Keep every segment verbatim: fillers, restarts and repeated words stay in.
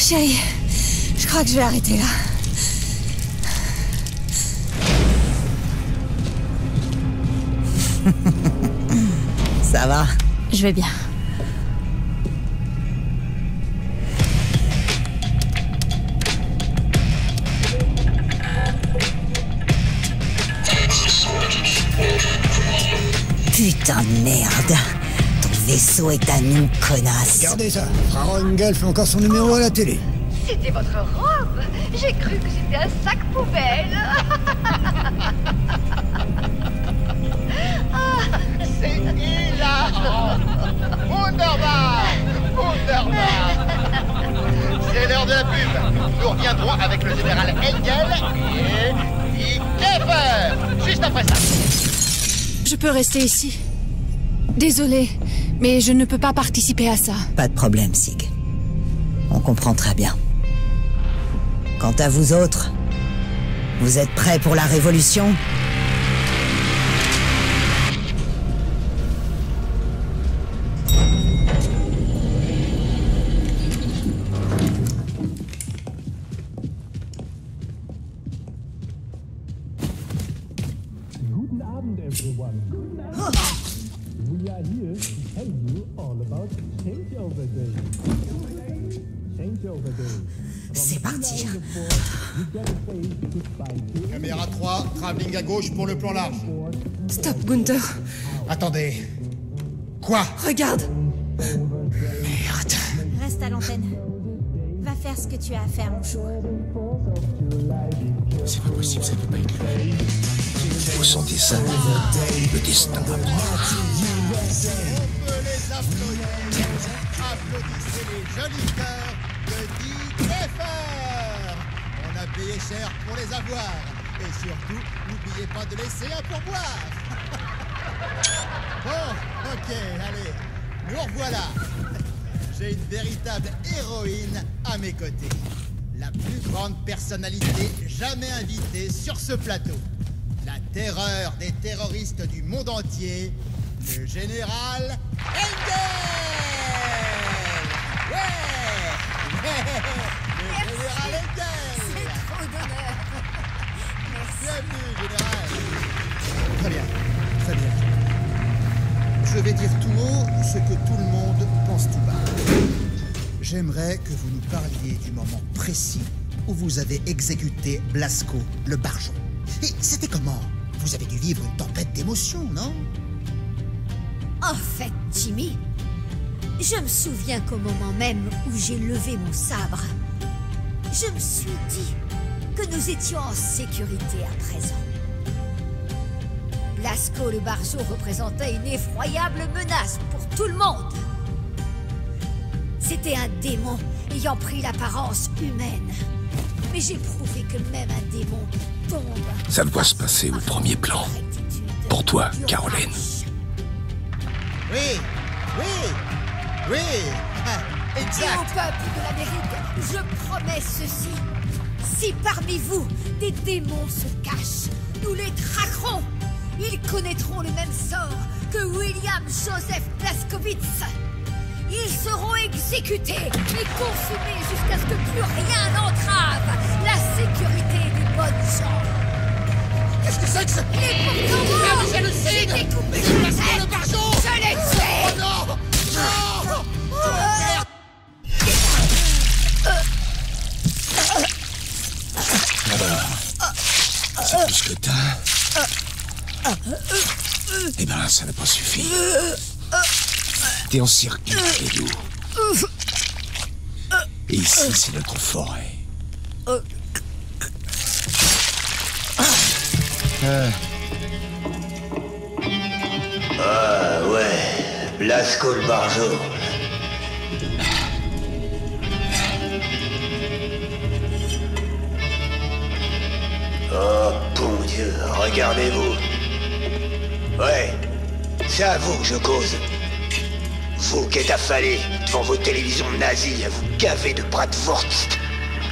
Chérie, je crois que je vais arrêter là. Ça va? Je vais bien. Putain de merde. Ton vaisseau est à nous, connasse. Regardez ça. Frère Engel fait encore son numéro à la télé. C'était votre robe. J'ai cru que c'était un sac poubelle. C'est hilarant. Wunderbar. Wunderbar. C'est l'heure de la pub. Nous reviendrons avec le général Engel et Dick Pfeffer. Juste après ça. Je peux rester ici. Désolée, mais je ne peux pas participer à ça. Pas de problème, Sig. On comprend très bien. Quant à vous autres, vous êtes prêts pour la révolution ? Guten Abend, everyone. We are here to tell you all about Changeover Day. Changeover Day. C'est parti. Caméra trois, travelling à gauche pour le plan large. Stop, Gunther. Attendez. Quoi? Regarde. Merde. Reste à l'antenne. Va faire ce que tu as à faire, mon chou. C'est pas possible, ça peut pas être lui. Vous sentez ça? Le destin approche. On peut les applaudir. Applaudissez les jolis cœurs de Dick Pfeffer. On a payé cher pour les avoir. Et surtout, n'oubliez pas de laisser un pourboire. Bon, ok, allez, nous revoilà. J'ai une véritable héroïne à mes côtés. La plus grande personnalité jamais invitée sur ce plateau. La terreur des terroristes du monde entier, le général Engel. Ouais, ouais, le général Engel. C'est trop d'honneur. Merci. Bienvenue, général. Très bien, très bien. Je vais dire tout haut ce que tout le monde pense tout bas. J'aimerais que vous nous parliez du moment précis où vous avez exécuté Blasco, le Barjon. Et c'était comment? Vous avez dû vivre une tempête d'émotions, non? En fait, Jimmy, je me souviens qu'au moment même où j'ai levé mon sabre, je me suis dit que nous étions en sécurité à présent. Blasco le Barjo représentait une effroyable menace pour tout le monde. C'était un démon ayant pris l'apparence humaine. Mais j'ai prouvé que même un démon tombe. Ça doit se passer au premier plan. Pour toi, Caroline. Oui, oui, oui, Et exact. au peuple de l'Amérique, je promets ceci. Si parmi vous, des démons se cachent, nous les traquerons. Ils connaîtront le même sort que William Joseph Blaskowitz. Ils seront exécutés et consumés jusqu'à ce que plus rien n'entrave la sécurité des bonnes gens. Qu'est-ce que c'est que ça? Et pourtant, moi, j'ai découpé C'est une Blasco tête. le Barjon. Je l'ai tué. Oh non! Non! Merde! C'est tout ce que t'as. Eh ben, ça n'a pas suffi. T'es en circuit, Edu. Et ici, c'est notre forêt. Ah ouais, Blasco le Barjo. Oh bon Dieu, regardez-vous. Ouais, c'est à vous que je cause. Vous qui êtes affalés devant vos télévisions nazies à vous gaver de bratwurst.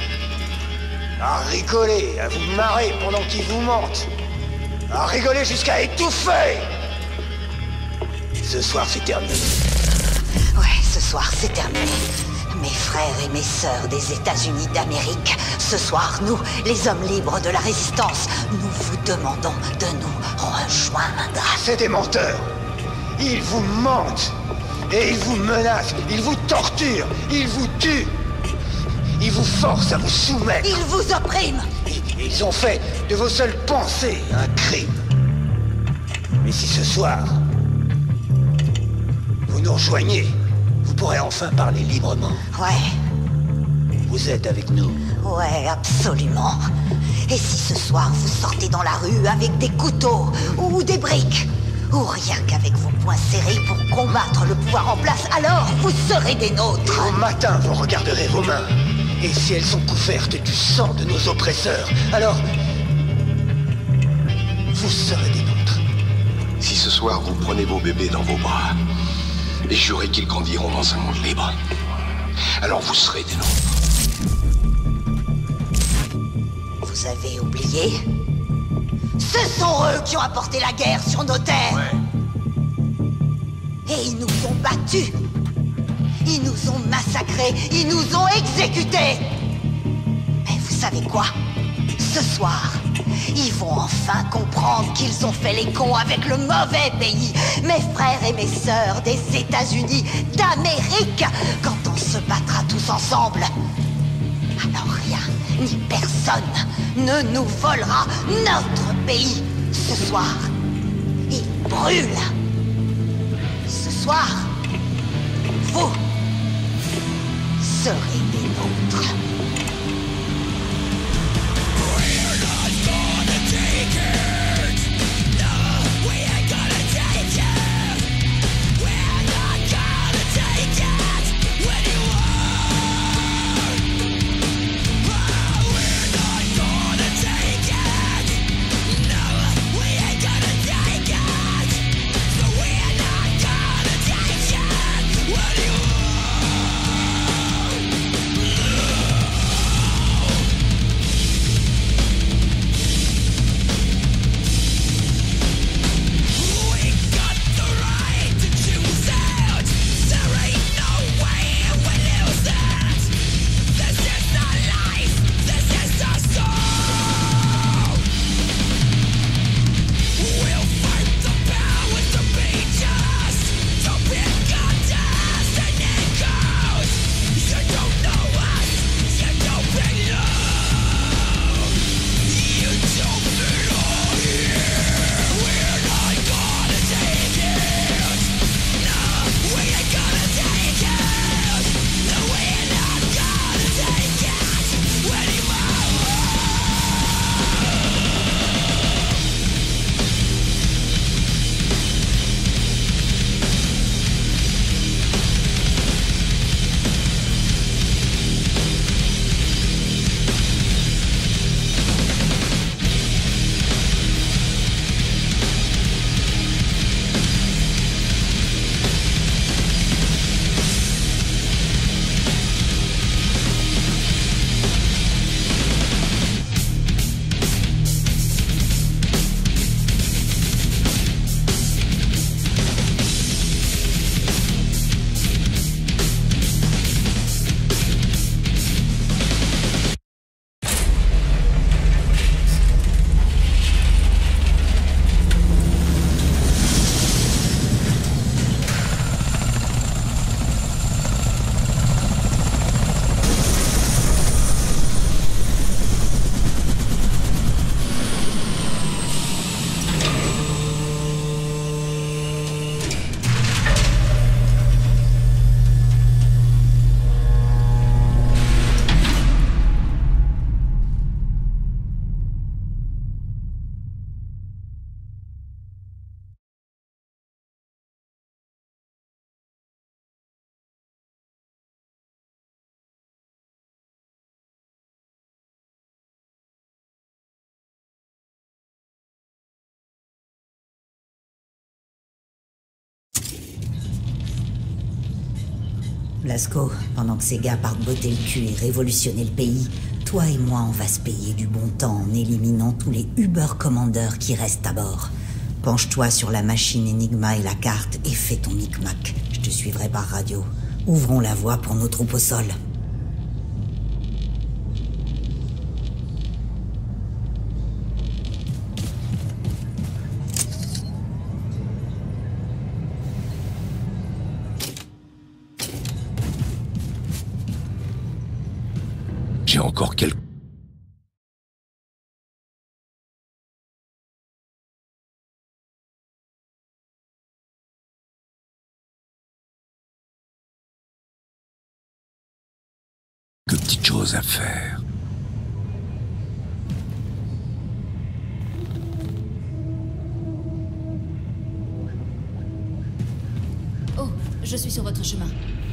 À rigoler, à vous marrer pendant qu'ils vous mentent. À rigoler jusqu'à étouffer. Ce soir c'est terminé. Ouais, ce soir c'est terminé. Mes frères et mes sœurs des États-Unis d'Amérique, ce soir, nous, les hommes libres de la Résistance, nous vous demandons de nous rejoindre. C'est des menteurs. Ils vous mentent. Et ils vous menacent, ils vous torturent, ils vous tuent. Ils vous forcent à vous soumettre. Ils vous oppriment. Ils ont fait de vos seules pensées un crime. Mais si ce soir, vous nous rejoignez, vous pourrez enfin parler librement. Ouais. Vous êtes avec nous. Ouais, absolument. Et si ce soir vous sortez dans la rue avec des couteaux ou des briques, ou rien qu'avec vos poings serrés pour combattre le pouvoir en place, alors vous serez des nôtres. Et au matin, vous regarderez vos mains. Et si elles sont couvertes du sang de nos oppresseurs, alors vous serez des nôtres. Si ce soir vous prenez vos bébés dans vos bras et jurez qu'ils grandiront dans un monde libre, alors vous serez des nôtres. Vous avez oublié? Ce sont eux qui ont apporté la guerre sur nos terres. Ouais. Et ils nous ont battus. Ils nous ont massacrés. Ils nous ont exécutés. Mais vous savez quoi? Ce soir, ils vont enfin comprendre qu'ils ont fait les cons avec le mauvais pays. Mes frères et mes sœurs des États-Unis d'Amérique. Quand on se battra tous ensemble, alors rien ni personne ne nous volera notre pays. Ce soir, il brûle. Ce soir, vous serez des nôtres. Blasco, pendant que ces gars partent botter le cul et révolutionner le pays, toi et moi, on va se payer du bon temps en éliminant tous les Uber-commandeurs qui restent à bord. Penche-toi sur la machine Enigma et la carte et fais ton micmac. Je te suivrai par radio. Ouvrons la voie pour nos troupes au sol. J'ai encore quelques... quelques petites choses à faire. Oh, je suis sur votre chemin.